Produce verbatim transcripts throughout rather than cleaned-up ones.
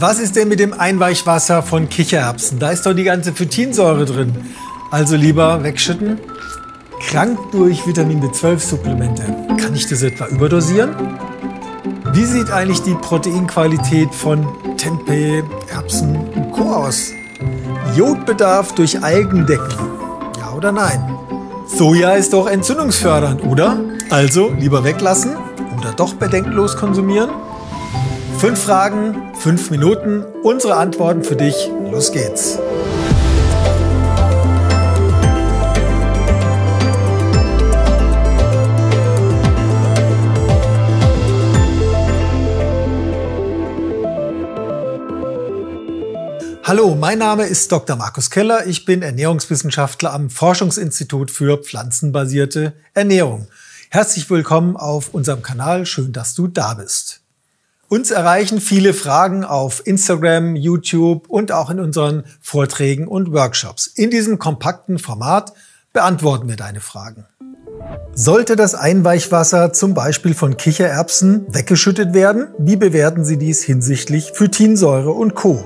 Was ist denn mit dem Einweichwasser von Kichererbsen? Da ist doch die ganze Phytinsäure drin. Also lieber wegschütten. Krank durch Vitamin B zwölf Supplemente. Kann ich das etwa überdosieren? Wie sieht eigentlich die Proteinqualität von Tempeh, Erbsen und Co. aus? Jodbedarf durch Algen decken? Ja oder nein? Soja ist doch entzündungsfördernd, oder? Also lieber weglassen oder doch bedenkenlos konsumieren? Fünf Fragen, fünf Minuten, unsere Antworten für dich. Los geht's! Hallo, mein Name ist Doktor Markus Keller. Ich bin Ernährungswissenschaftler am Forschungsinstitut für pflanzenbasierte Ernährung. Herzlich willkommen auf unserem Kanal. Schön, dass du da bist. Uns erreichen viele Fragen auf Instagram, YouTube und auch in unseren Vorträgen und Workshops. In diesem kompakten Format beantworten wir deine Fragen. Sollte das Einweichwasser zum Beispiel von Kichererbsen weggeschüttet werden? Wie bewerten Sie dies hinsichtlich Phytinsäure und Co.?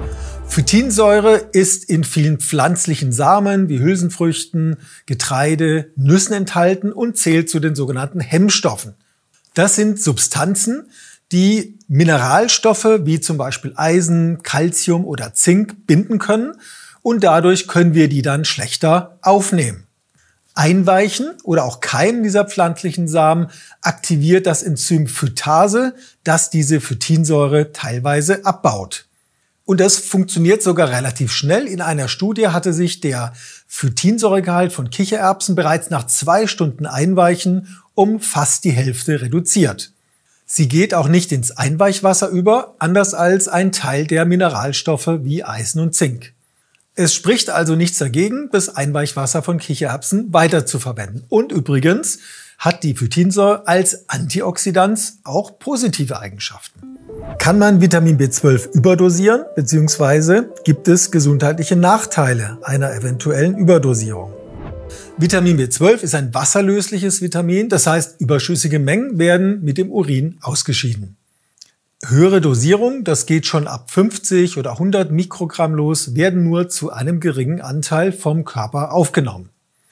Phytinsäure ist in vielen pflanzlichen Samen wie Hülsenfrüchten, Getreide, Nüssen enthalten und zählt zu den sogenannten Hemmstoffen. Das sind Substanzen, die Mineralstoffe wie zum Beispiel Eisen, Calcium oder Zink binden können und dadurch können wir die dann schlechter aufnehmen. Einweichen oder auch Keimen dieser pflanzlichen Samen aktiviert das Enzym Phytase, das diese Phytinsäure teilweise abbaut. Und das funktioniert sogar relativ schnell. In einer Studie hatte sich der Phytinsäuregehalt von Kichererbsen bereits nach zwei Stunden Einweichen um fast die Hälfte reduziert. Sie geht auch nicht ins Einweichwasser über, anders als ein Teil der Mineralstoffe wie Eisen und Zink. Es spricht also nichts dagegen, das Einweichwasser von Kichererbsen weiter zu verwenden. Und übrigens hat die Phytinsäure als Antioxidant auch positive Eigenschaften. Kann man Vitamin B zwölf überdosieren, beziehungsweise gibt es gesundheitliche Nachteile einer eventuellen Überdosierung? Vitamin B zwölf ist ein wasserlösliches Vitamin, das heißt, überschüssige Mengen werden mit dem Urin ausgeschieden. Höhere Dosierung, das geht schon ab fünfzig oder hundert Mikrogramm los, werden nur zu einem geringen Anteil vom Körper aufgenommen.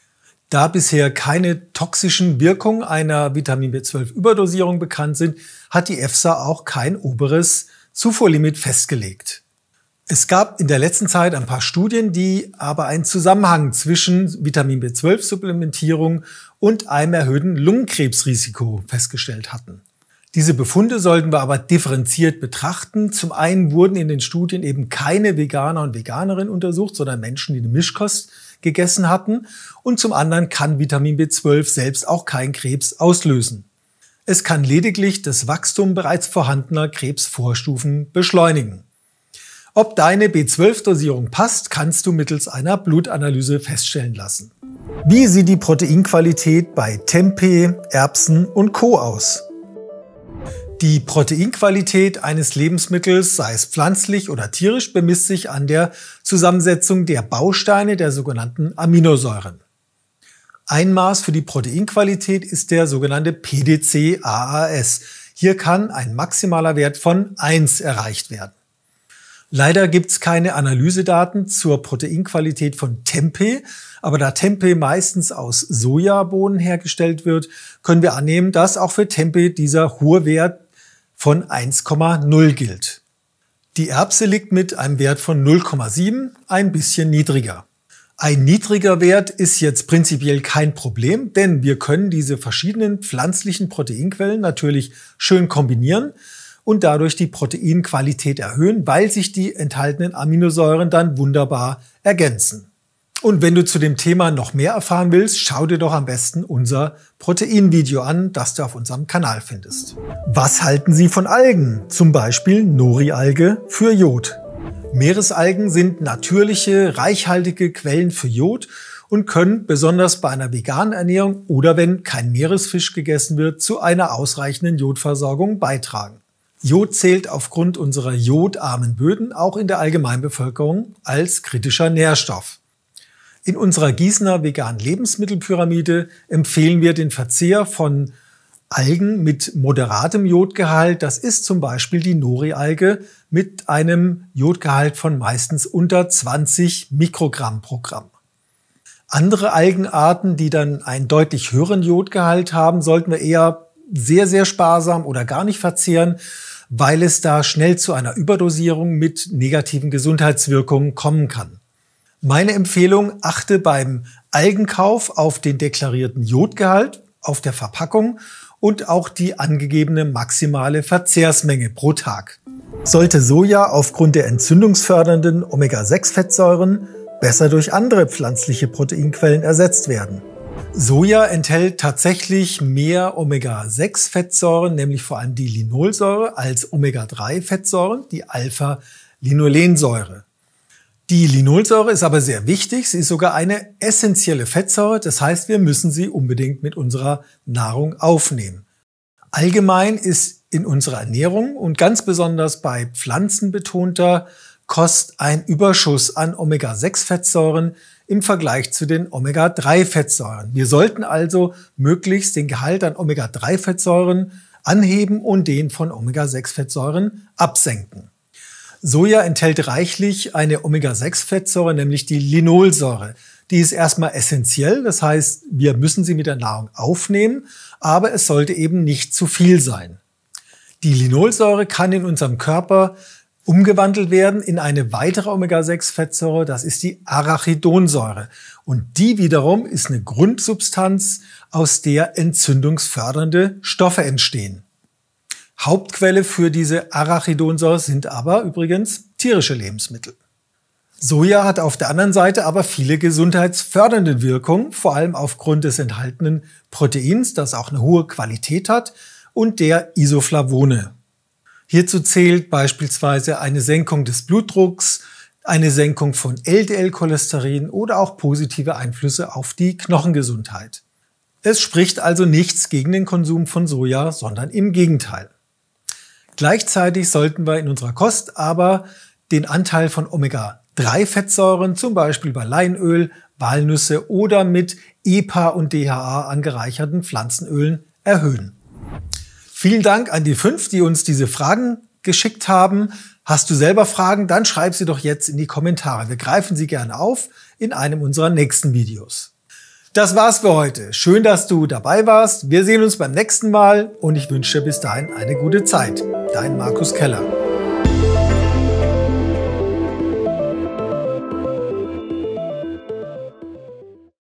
Da bisher keine toxischen Wirkungen einer Vitamin B zwölf Überdosierung bekannt sind, hat die EFSA auch kein oberes Zufuhrlimit festgelegt. Es gab in der letzten Zeit ein paar Studien, die aber einen Zusammenhang zwischen Vitamin B zwölf Supplementierung und einem erhöhten Lungenkrebsrisiko festgestellt hatten. Diese Befunde sollten wir aber differenziert betrachten. Zum einen wurden in den Studien eben keine Veganer und Veganerinnen untersucht, sondern Menschen, die eine Mischkost gegessen hatten. Und zum anderen kann Vitamin B zwölf selbst auch keinen Krebs auslösen. Es kann lediglich das Wachstum bereits vorhandener Krebsvorstufen beschleunigen. Ob deine B zwölf Dosierung passt, kannst du mittels einer Blutanalyse feststellen lassen. Wie sieht die Proteinqualität bei Tempeh, Erbsen und Co. aus? Die Proteinqualität eines Lebensmittels, sei es pflanzlich oder tierisch, bemisst sich an der Zusammensetzung der Bausteine der sogenannten Aminosäuren. Ein Maß für die Proteinqualität ist der sogenannte P D C A A S. Hier kann ein maximaler Wert von eins erreicht werden. Leider gibt es keine Analysedaten zur Proteinqualität von Tempeh, aber da Tempeh meistens aus Sojabohnen hergestellt wird, können wir annehmen, dass auch für Tempeh dieser hohe Wert von eins Komma null gilt. Die Erbse liegt mit einem Wert von null Komma sieben ein bisschen niedriger. Ein niedriger Wert ist jetzt prinzipiell kein Problem, denn wir können diese verschiedenen pflanzlichen Proteinquellen natürlich schön kombinieren und dadurch die Proteinqualität erhöhen, weil sich die enthaltenen Aminosäuren dann wunderbar ergänzen. Und wenn du zu dem Thema noch mehr erfahren willst, schau dir doch am besten unser Proteinvideo an, das du auf unserem Kanal findest. Was halten Sie von Algen, zum Beispiel Nori-Alge für Jod? Meeresalgen sind natürliche, reichhaltige Quellen für Jod und können besonders bei einer veganen Ernährung oder wenn kein Meeresfisch gegessen wird, zu einer ausreichenden Jodversorgung beitragen. Jod zählt aufgrund unserer jodarmen Böden auch in der Allgemeinbevölkerung als kritischer Nährstoff. In unserer Gießener veganen Lebensmittelpyramide empfehlen wir den Verzehr von Algen mit moderatem Jodgehalt, das ist zum Beispiel die Nori-Alge mit einem Jodgehalt von meistens unter zwanzig Mikrogramm pro Gramm. Andere Algenarten, die dann einen deutlich höheren Jodgehalt haben, sollten wir eher sehr, sehr sparsam oder gar nicht verzehren, weil es da schnell zu einer Überdosierung mit negativen Gesundheitswirkungen kommen kann. Meine Empfehlung: achte beim Algenkauf auf den deklarierten Jodgehalt auf der Verpackung und auch die angegebene maximale Verzehrsmenge pro Tag. Sollte Soja aufgrund der entzündungsfördernden Omega sechs Fettsäuren besser durch andere pflanzliche Proteinquellen ersetzt werden? Soja enthält tatsächlich mehr Omega sechs Fettsäuren, nämlich vor allem die Linolsäure, als Omega drei Fettsäuren, die Alpha-Linolensäure. Die Linolsäure ist aber sehr wichtig, sie ist sogar eine essentielle Fettsäure, das heißt, wir müssen sie unbedingt mit unserer Nahrung aufnehmen. Allgemein ist in unserer Ernährung und ganz besonders bei pflanzenbetonter Kost ein Überschuss an Omega sechs Fettsäuren im Vergleich zu den Omega drei Fettsäuren. Wir sollten also möglichst den Gehalt an Omega drei Fettsäuren anheben und den von Omega sechs Fettsäuren absenken. Soja enthält reichlich eine Omega sechs Fettsäure, nämlich die Linolsäure. Die ist erstmal essentiell, das heißt, wir müssen sie mit der Nahrung aufnehmen, aber es sollte eben nicht zu viel sein. Die Linolsäure kann in unserem Körper umgewandelt werden in eine weitere Omega sechs Fettsäure, das ist die Arachidonsäure. Und die wiederum ist eine Grundsubstanz, aus der entzündungsfördernde Stoffe entstehen. Hauptquelle für diese Arachidonsäure sind aber übrigens tierische Lebensmittel. Soja hat auf der anderen Seite aber viele gesundheitsfördernde Wirkungen, vor allem aufgrund des enthaltenen Proteins, das auch eine hohe Qualität hat, und der Isoflavone. Hierzu zählt beispielsweise eine Senkung des Blutdrucks, eine Senkung von L D L-Cholesterin oder auch positive Einflüsse auf die Knochengesundheit. Es spricht also nichts gegen den Konsum von Soja, sondern im Gegenteil. Gleichzeitig sollten wir in unserer Kost aber den Anteil von Omega drei Fettsäuren, zum Beispiel bei Leinöl, Walnüsse oder mit E P A und D H A angereicherten Pflanzenölen erhöhen. Vielen Dank an die fünf, die uns diese Fragen geschickt haben. Hast du selber Fragen? Dann schreib sie doch jetzt in die Kommentare. Wir greifen sie gerne auf in einem unserer nächsten Videos. Das war's für heute. Schön, dass du dabei warst. Wir sehen uns beim nächsten Mal und ich wünsche dir bis dahin eine gute Zeit. Dein Markus Keller.